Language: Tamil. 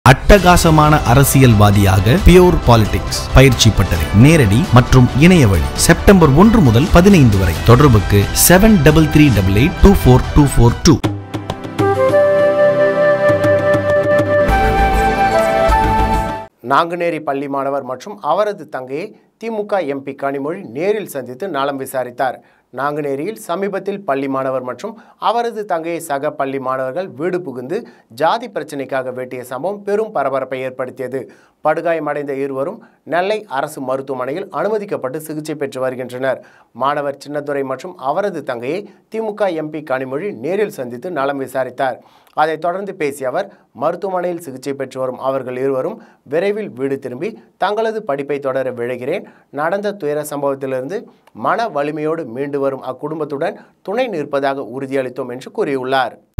அட்டகாசமான அரசியல்வாதியாக பியூர் பாலிடிக்ஸ் பயிற்சி பட்டறை நேரடி மற்றும் இணைய வழி செப்டம்பர் 1 முதல் 15 வரை தொடர்புக்கு 7338824242. நாங்குநேரி பள்ளி மாணவர் மற்றும் அவரது தங்கையை திமுக எம்பி கனிமொழி நேரில் சந்தித்து நலம் விசாரித்தார். நாங்குநேரியில் சமீபத்தில் பள்ளி மாணவர் மற்றும் அவரது தங்கையை சக பள்ளி மாணவர்கள் வீடு புகுந்து ஜாதி பிரச்சினைக்காக வெட்டிய சம்பவம் பெரும் பரபரப்பை ஏற்படுத்தியது. படுகாயமடைந்த இருவரும் நெல்லை அரசு மருத்துவமனையில் அனுமதிக்கப்பட்டு சிகிச்சை பெற்று வருகின்றனர். மாணவர் சின்னதுரை மற்றும் அவரது தங்கையை திமுக எம்பி கனிமொழி நேரில் சந்தித்து நலம் விசாரித்தார். அதைத் தொடர்ந்து பேசிய அவர், மருத்துவமனையில் சிகிச்சை பெற்று வரும் அவர்கள் இருவரும் விரைவில் வீடு திரும்பி தங்களது படிப்பை தொடர விழைகிறேன். நடந்த துயர சம்பவத்திலிருந்து மன வலிமையோடு மீண்டு வரும் அக்குடும்பத்துடன் துணை நிற்பதாக உறுதியளித்தோம் என்று கூறியுள்ளார்.